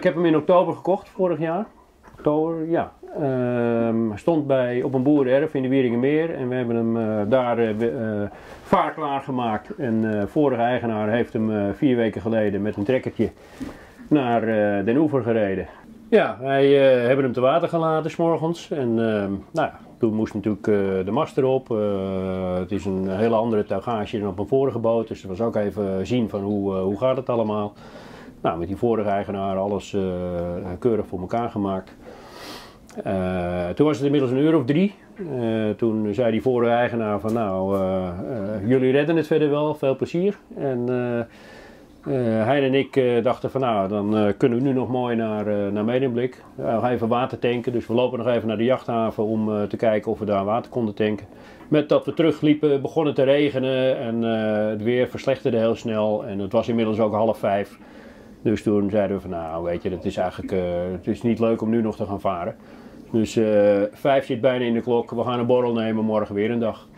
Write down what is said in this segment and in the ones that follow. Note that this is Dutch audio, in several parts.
heb hem in oktober gekocht, vorig jaar. Oktober, ja. Hij stond op een boerenerf in de Wieringermeer en we hebben hem daar vaar klaargemaakt. En vorige eigenaar heeft hem 4 weken geleden met een trekkertje naar Den Oever gereden. Ja, wij hebben hem te water gelaten 's morgens en nou ja, toen moest natuurlijk de mast erop. Het is een hele andere tuigage dan op een vorige boot, dus dat was ook even zien van hoe gaat het allemaal. Nou, met die vorige eigenaar alles keurig voor elkaar gemaakt. Toen was het inmiddels 1 uur of 3. Toen zei die vorige eigenaar van nou, jullie redden het verder wel, veel plezier. En hij en ik dachten van nou, dan kunnen we nu nog mooi naar Medemblik. Nog even water tanken, dus we lopen nog even naar de jachthaven om te kijken of we daar water konden tanken. Met dat we terugliepen begon het te regenen en het weer verslechterde heel snel. En het was inmiddels ook 4:30. Dus toen zeiden we van nou weet je, het is niet leuk om nu nog te gaan varen. Dus 5 zit bijna in de klok, we gaan een borrel nemen, morgen weer een dag.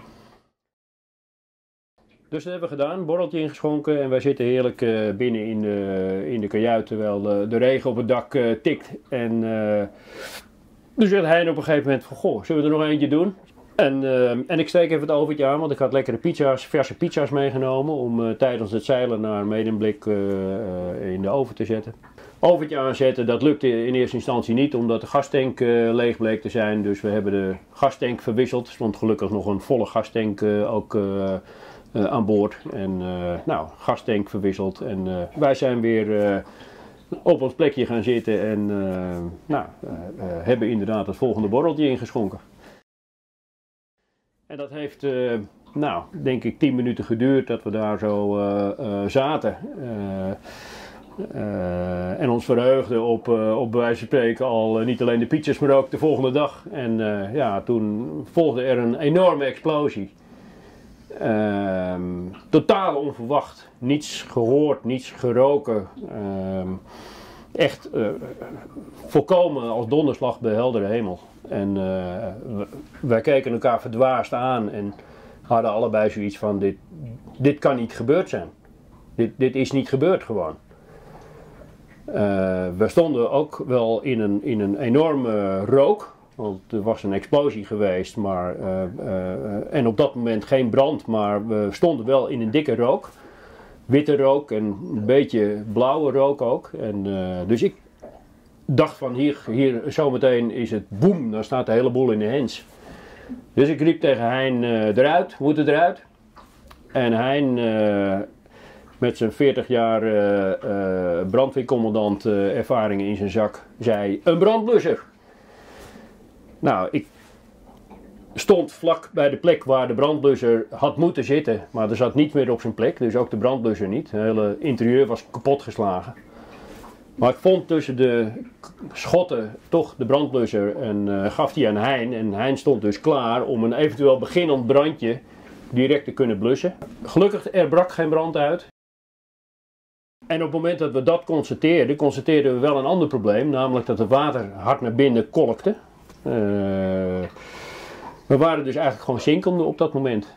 Dus dat hebben we gedaan, een borreltje ingeschonken en wij zitten heerlijk binnen in de kajuit terwijl de regen op het dak tikt. En dus zei hij op een gegeven moment van goh, zullen we er nog eentje doen? En ik steek even het overtje aan, want ik had lekkere pizza's, verse pizza's meegenomen om tijdens het zeilen naar Medemblik in de oven te zetten. Overtje aanzetten, dat lukte in eerste instantie niet omdat de gastank leeg bleek te zijn. Dus we hebben de gastank verwisseld. Er stond gelukkig nog een volle gastank ook aan boord. En nou, gastank verwisseld. En wij zijn weer op ons plekje gaan zitten en hebben inderdaad het volgende borreltje ingeschonken. En dat heeft, nou, denk ik 10 minuten geduurd dat we daar zo zaten. En ons verheugden op bij wijze van spreken al niet alleen de pizzas, maar ook de volgende dag. En ja, toen volgde er een enorme explosie. Totaal onverwacht. Niets gehoord, niets geroken. Echt volkomen als donderslag bij heldere hemel. En wij keken elkaar verdwaasd aan en hadden allebei zoiets van dit kan niet gebeurd zijn. Dit is niet gebeurd gewoon. We stonden ook wel in een enorme rook, want er was een explosie geweest, maar, en op dat moment geen brand, maar we stonden wel in een dikke rook. Witte rook en een beetje blauwe rook ook. En, dus ik dacht van hier zometeen is het boem, dan staat de hele boel in de hens. Dus ik riep tegen Hein eruit, we moeten eruit. En Hein met zijn 40 jaar brandweercommandant ervaringen in zijn zak zei een brandblusser. Nou, ik stond vlak bij de plek waar de brandblusser had moeten zitten, maar er zat niet meer op zijn plek, dus ook de brandblusser niet. Het hele interieur was kapot geslagen. Maar ik vond tussen de schotten toch de brandblusser en gaf die aan Hein. En Hein stond dus klaar om een eventueel beginnend brandje direct te kunnen blussen. Gelukkig, er brak geen brand uit. En op het moment dat we dat constateerden we wel een ander probleem, namelijk dat het water hard naar binnen kolkte. We waren dus eigenlijk gewoon zinkende op dat moment.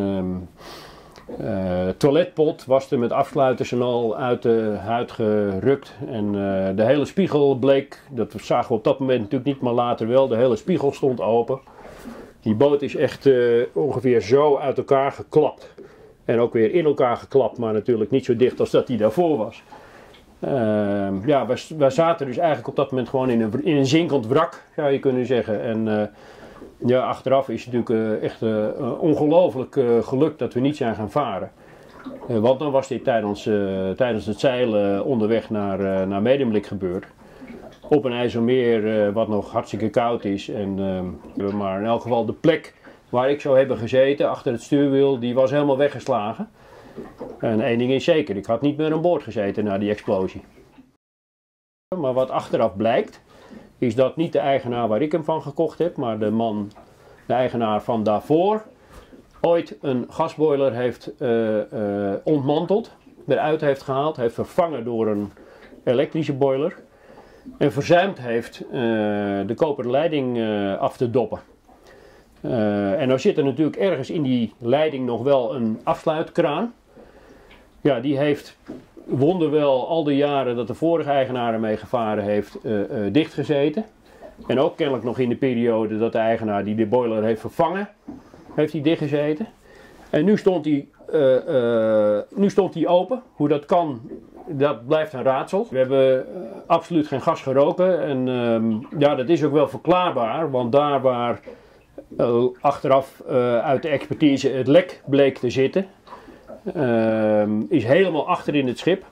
Toiletpot was er met afsluiters en al uit de huid gerukt. En de hele spiegel bleek, dat zagen we op dat moment natuurlijk niet, maar later wel, de hele spiegel stond open. Die boot is echt ongeveer zo uit elkaar geklapt. En ook weer in elkaar geklapt, maar natuurlijk niet zo dicht als dat die daarvoor was. Ja, wij zaten dus eigenlijk op dat moment gewoon in een zinkend wrak, zou je kunnen zeggen. En ja, achteraf is het natuurlijk echt ongelooflijk gelukt dat we niet zijn gaan varen. Want dan was dit tijdens het zeilen onderweg naar Medemblik gebeurd. Op een IJsselmeer wat nog hartstikke koud is. Maar in elk geval de plek waar ik zou hebben gezeten achter het stuurwiel, die was helemaal weggeslagen. En één ding is zeker, ik had niet meer aan boord gezeten na die explosie. Maar wat achteraf blijkt, is dat niet de eigenaar waar ik hem van gekocht heb, maar de eigenaar van daarvoor, ooit een gasboiler heeft ontmanteld, eruit heeft gehaald, heeft vervangen door een elektrische boiler. En verzuimd heeft de koperen leiding af te doppen. En dan zit er natuurlijk ergens in die leiding nog wel een afsluitkraan. Ja, die heeft wonderwel al de jaren dat de vorige eigenaar ermee gevaren heeft, dichtgezeten. En ook kennelijk nog in de periode dat de eigenaar die de boiler heeft vervangen, heeft hij dichtgezeten. En nu stond hij open. Hoe dat kan, dat blijft een raadsel. We hebben absoluut geen gas geroken. En ja, dat is ook wel verklaarbaar. Want daar waar achteraf uit de expertise het lek bleek te zitten, is helemaal achter in het schip.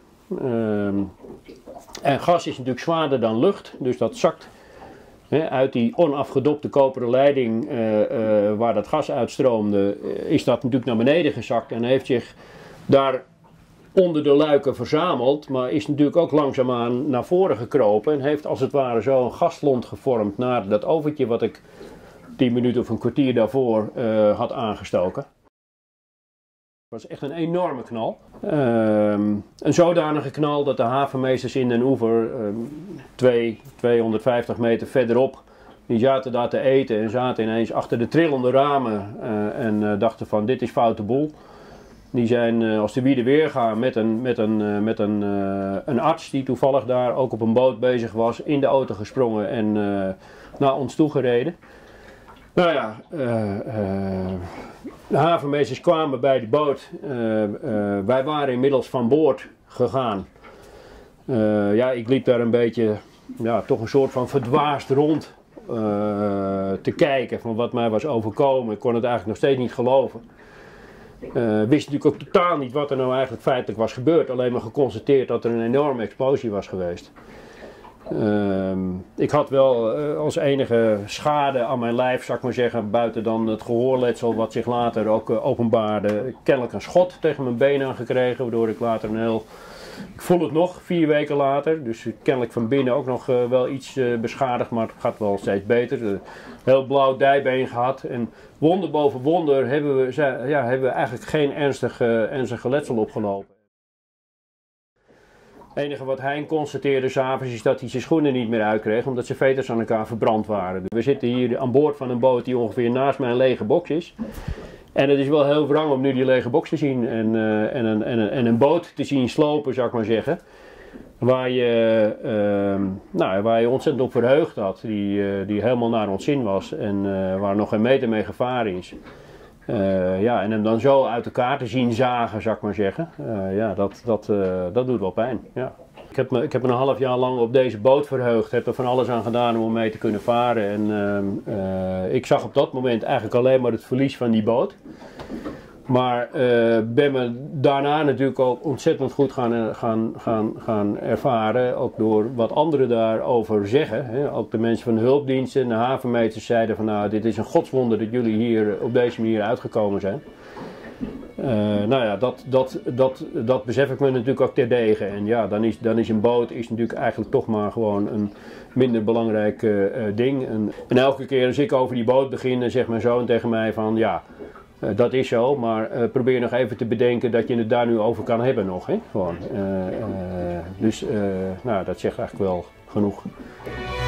En gas is natuurlijk zwaarder dan lucht. Dus dat zakt uit die onafgedopte koperen leiding waar dat gas uitstroomde, is dat natuurlijk naar beneden gezakt en heeft zich daar onder de luiken verzameld, maar is natuurlijk ook langzaamaan naar voren gekropen en heeft als het ware zo een gaslont gevormd naar dat oventje wat ik 10 minuten of een kwartier daarvoor had aangestoken. Het was echt een enorme knal. Een zodanige knal dat de havenmeesters in Den Oever, 250 meter verderop, die zaten daar te eten en zaten ineens achter de trillende ramen en dachten van dit is foute boel. Die zijn als de wiede weer gaan met een arts die toevallig daar ook op een boot bezig was, in de auto gesprongen en naar ons toe gereden. Nou ja, de havenmeesters kwamen bij de boot. Wij waren inmiddels van boord gegaan. Ja, ik liep daar een beetje, ja, toch een soort van verdwaasd rond te kijken van wat mij was overkomen. Ik kon het eigenlijk nog steeds niet geloven. Wist natuurlijk ook totaal niet wat er nou eigenlijk feitelijk was gebeurd. Alleen maar geconstateerd dat er een enorme explosie was geweest. Ik had wel als enige schade aan mijn lijf, zou ik maar zeggen, buiten dan het gehoorletsel wat zich later ook openbaarde, kennelijk een schot tegen mijn been aangekregen, waardoor ik later ik voel het nog 4 weken later, dus kennelijk van binnen ook nog wel iets beschadigd, maar het gaat wel steeds beter. Heel blauw dijbeen gehad en wonder boven wonder hebben we eigenlijk geen ernstige letsel opgelopen. Het enige wat hij constateerde s'avonds is dat hij zijn schoenen niet meer uitkreeg, omdat zijn veters aan elkaar verbrand waren. We zitten hier aan boord van een boot die ongeveer naast mijn lege box is. En het is wel heel wrang om nu die lege box te zien en een boot te zien slopen, zou ik maar zeggen. Waar je ontzettend op verheugd had, die helemaal naar ons zin was en waar nog geen meter mee gevaren is. Ja, en hem dan zo uit elkaar te zien zagen, zou ik maar zeggen. Ja, dat doet wel pijn. Ja. Ik heb me een half jaar lang op deze boot verheugd. Heb er van alles aan gedaan om mee te kunnen varen. En ik zag op dat moment eigenlijk alleen maar het verlies van die boot. Maar ben me daarna natuurlijk ook ontzettend goed gaan ervaren. Ook door wat anderen daarover zeggen. Hè. Ook de mensen van de hulpdiensten en de havenmeesters zeiden van nou, dit is een godswonder dat jullie hier op deze manier uitgekomen zijn. Nou ja, dat besef ik me natuurlijk ook terdege. En ja, dan is een boot natuurlijk eigenlijk toch maar gewoon een minder belangrijk ding. En elke keer als ik over die boot begin, dan zegt mijn zoon tegen mij van ja, dat is zo, maar probeer nog even te bedenken dat je het daar nu over kan hebben nog. Hè? Gewoon. Dus nou, dat zegt eigenlijk wel genoeg.